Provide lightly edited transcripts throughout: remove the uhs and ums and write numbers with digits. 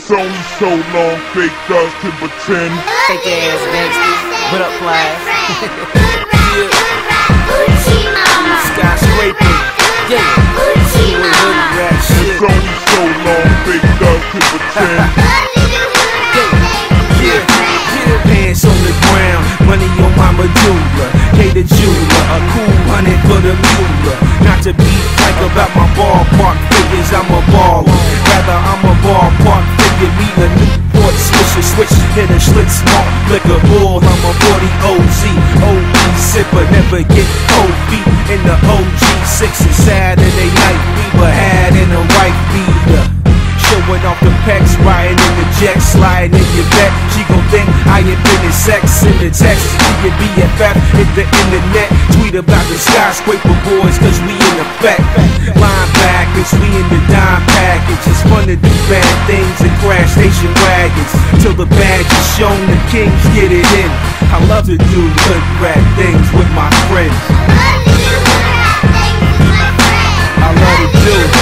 It's only so long fake thugs can pretend. Fake ass gangsters. What up, Flash? Skyscraper. Yeah. It's only so long fake thugs can pretend. Pants on the ground, money on my medulla. K the jeweler, a cool 100 for the mule. Not to be frank about my ballpark figures, I'm a baller. Rather, I'm a ballpark figure, be the Newport Swisher, switch, hit a Schlitz, smart liquor bull. I'm a 40 OZ, OB sipper, never get cold feet in the OG6. It's Saturday night, Bieber had in a white beater. Showing off the pecs, riding in the jet, sliding in your back. She gon' think I invented sex in the text. We can BFF, hit the internet, tweet about the skyscraper boys, cause we in effect. Linebackers, we in the dime package. It's fun to do bad things and crash station wagons. Till the badge is shown, the kings get it in. I love to do hood rat things with my friends. I love to do it.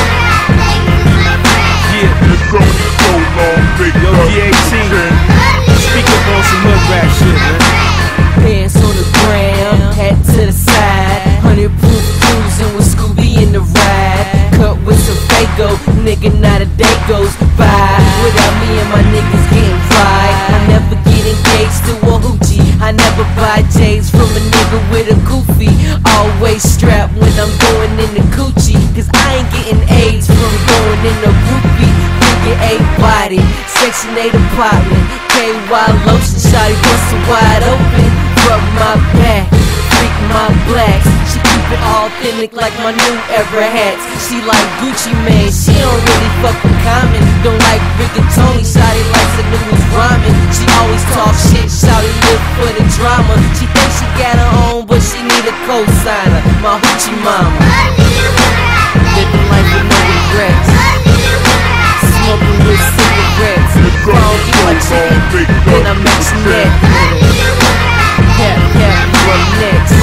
It's only so long fake Yo, thugs D18, can pretend. speak up on some hood rap shit, man. Pants on the ground, hat to the side. 100 proof cruising with Scooby in the ride. Cut with some Fago, nigga, not a day goes by without me and my niggas getting fried. I never get engaged to a hoochie. I never buy J's from a nigga with a goofy. Always strapped when I'm going in the coochie. Cause I ain't getting AIDS from going in the groupie. Figure 8 body, Section 8 apartment. KY lotion, shawty bustin' wide open. Rub my back, freak my blacks. She keep it authentic like my new era hats. She like Gucci Mane, she don't really fuck with Common. Don't like rigatoni, shawty likes the niggas rhyming. She always talk shit, shawty live for the drama. She thinks she got her own, but she need a co-signer. My hoochie mama, living life with no regrets, smoking with cigarettes. It's only so long fake Then I thugs mix can neck. pretend. Cap, you up next.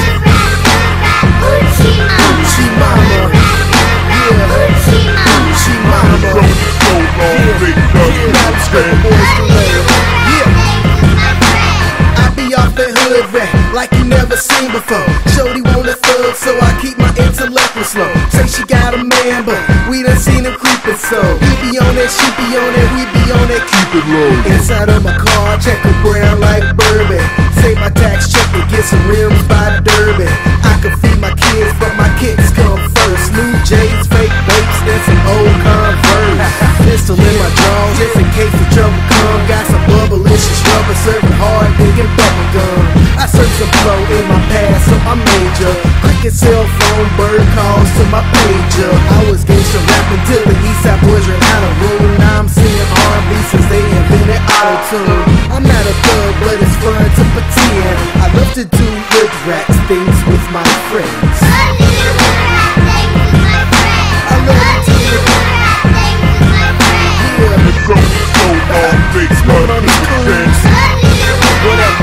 Gucci mama, yeah, Gucci mama. It's only so long fake thugs can pretend. I be off that hood rap like you never seen before. Shorty want a thug, so I keep my intellect slow. Say she got a man, but we done seen him creepin', so he be on that, she be on that, we be on that. Keep it low. Inside of my car, check a brown like bourbon. Say my tax check and get some rims by Durban. I can feed my kids, but my kids come first. New J's, fake vapes, and some old Converse. Pistol in my drawers, just in case the trouble come. Got some bubblicious rubber, serving hard, digging bubble gum. I search some flow in my past, so I'm major. Cricket cell phone, bird calls to my pager. I was gangsta rapping till the Eastside boys ran out of room. Now I'm singing R&B since they invented auto-tune. I'm not a thug, but it's fun to pretend. I love to do hood rat things with my friends. I love to do it. Yeah. It's only so long fake thugs can pretend. What up,